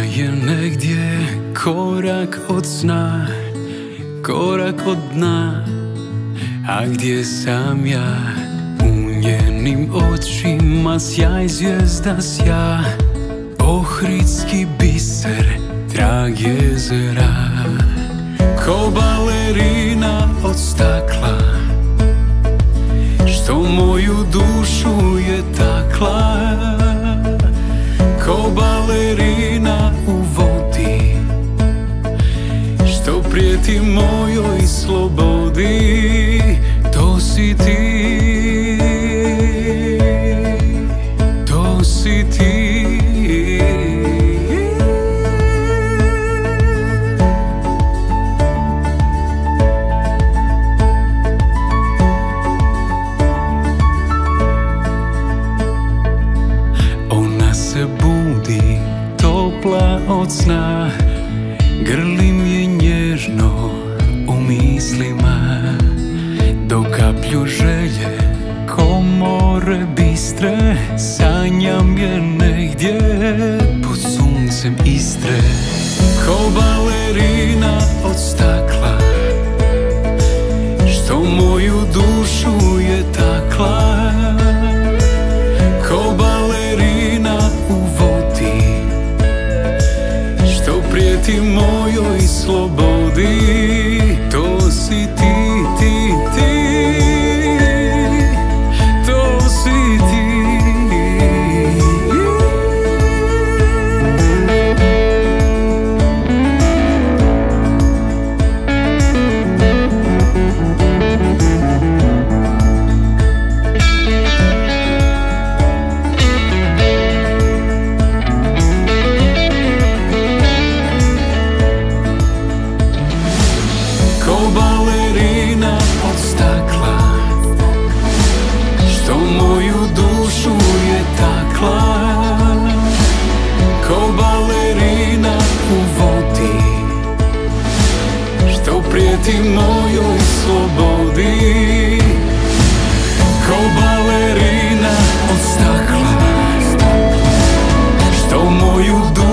je negdje korak od sna, korak od dna. A gdje sam ja? U njenim očima sjaj zvijezda sja, ohridski biser, trag jezera. Ko balerina od stakla, što moju dušu je takla. Ko balerina u vodi, što prijeti mojoj slobodi. To si ti, to si ti. Ona se budi topla od sna, grli je nježno u mislima. Do kaplju želje, ko more bistre, sanjam je negdje pod suncem Istre. Ko balerina od stakla, što moju dušu je takla. Ko balerina u vodi, što prijeti mojoj slobodi. To si ti, ti, ti. To si ti. Ko balerina od stakla, što moju dušu je takla. Ko balerina u vodi, što prijeti mojoj slobodi. Ko balerina od stakla, što moju dušu